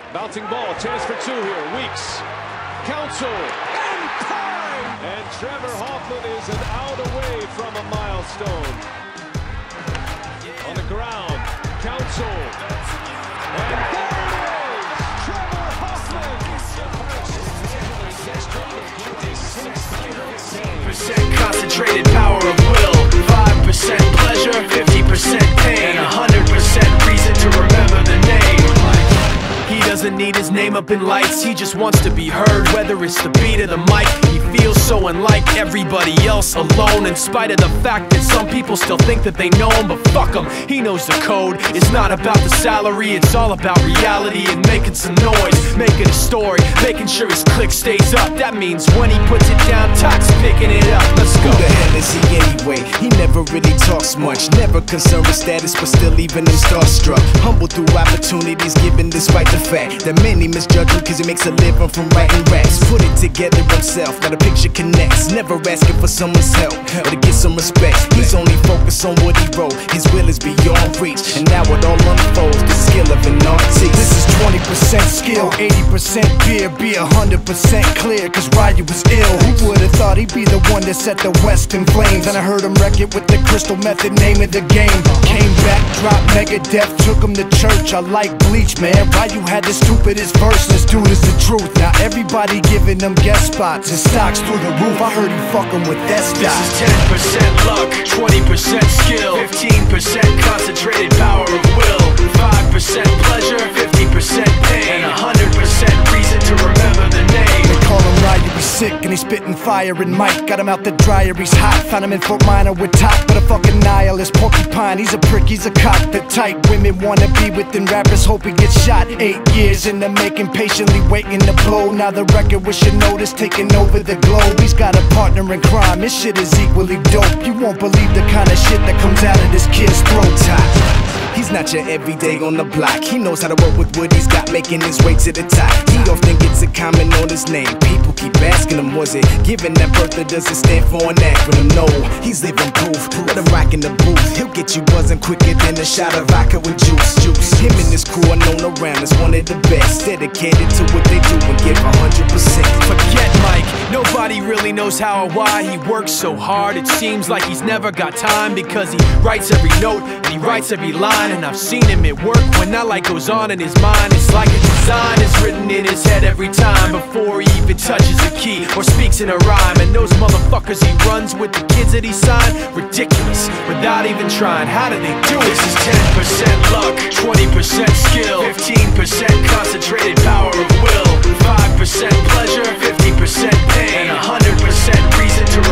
Bouncing ball, chance for two here. Weeks, Council, and Pine! And Trevor Hoffman is an out away from a milestone. On the ground, Council, and there it is! Trevor Hoffman! Percent concentrated power of will, 5% pleasure, 50% pain, and 100% reason to remember the name. He doesn't need his name up in lights, he just wants to be heard, whether it's the beat or the mic. He feels so unlike everybody else, alone, in spite of the fact that some people still think that they know him. But fuck him, he knows the code. It's not about the salary, it's all about reality and making some noise, making a story, making sure his click stays up. That means when he puts it down, Tox picking it up. Let's go. Who the hell is he anyway? He never really talks much, never concerned with status, but still even him starstruck. Humble through opportunities given despite the fact that many misjudge him cause he makes a living from writing raps. Put it together himself, now the picture connects, never asking for someone's help or to get some respect. He's only focused on what he wrote, his will is beyond reach, and now it all unfolds, the skill of an artist. This is 20% skill, 80% fear, be 100% clear, cause Ryu was ill. Who would've thought he'd be the one that set the West in flames? And I heard him wreck it with the crystal method, name of the game. Came back, dropped Megadeth, took him to church. I like Bleach, man. Ryu had the stupidest verse, this dude is the truth. Now everybody giving them guest spots and stocks through the roof. I heard he fucking with that stock. This is 10% luck, 20% skill, 15% concentrated power of will, 5% pleasure, 50% pain, and 100% reason to remember the name. They call him Ryu, he's sick and he's spitting fire. And Mike got him out the dryer, he's hot. Found him in Fort Minor with top, but a fucking nihilist porcupine. He's a prick, he's a cock. The type women wanna be within, rappers hope he gets shot. 8 years in the making, patiently waiting to blow. Now the record with your notice taking over the globe. He's got a partner in crime, his shit is equally dope. You won't believe the kind of shit that comes out of this kid's throat. He's not your everyday on the block. He knows how to work with what he's got, making his way to the top. He often gets a comment on his name. People keep asking him, was it given that birth or does it stand for an acronym? No, he's living proof. Let him rock in the booth. He'll get you buzzing quicker than a shot of vodka with juice. Him and his crew are known around as one of the best, dedicated to what they do and give 100%. Forget Mike, nobody really knows how or why he works so hard. It seems like he's never got time, because he writes every note and he writes every line. And I've seen him at work when that light goes on in his mind. It's like a design is written in his head every time, before he even touches a key or speaks in a rhyme. And those motherfuckers he runs with, the kids that he signed, ridiculous, without even trying. How do they do it? This is 10% luck, 20% skill, 15% concentrated power of will, 5% pleasure, 50% pain, and 100% reason to